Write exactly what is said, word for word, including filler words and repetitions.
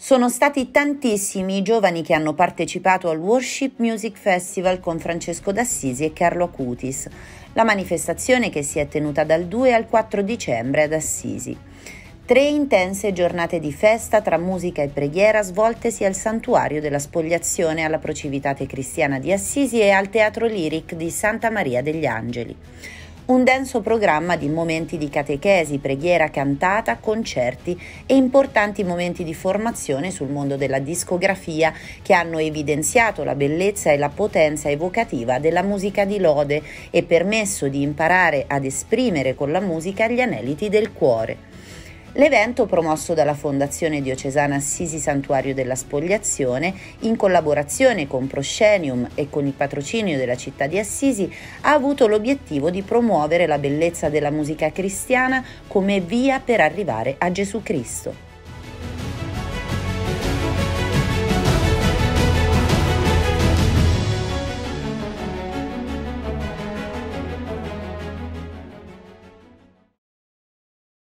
Sono stati tantissimi i giovani che hanno partecipato al Worship Music Festival con Francesco d'Assisi e Carlo Acutis, la manifestazione che si è tenuta dal due al quattro dicembre ad Assisi. Tre intense giornate di festa tra musica e preghiera svoltesi al Santuario della Spogliazione alla Procivitate Cristiana di Assisi e al Teatro Lyric di Santa Maria degli Angeli. Un denso programma di momenti di catechesi, preghiera cantata, concerti e importanti momenti di formazione sul mondo della discografia che hanno evidenziato la bellezza e la potenza evocativa della musica di lode e permesso di imparare ad esprimere con la musica gli aneliti del cuore. L'evento, promosso dalla Fondazione Diocesana Assisi Santuario della Spogliazione, in collaborazione con Proscenium e con il patrocinio della città di Assisi, ha avuto l'obiettivo di promuovere la bellezza della musica cristiana come via per arrivare a Gesù Cristo.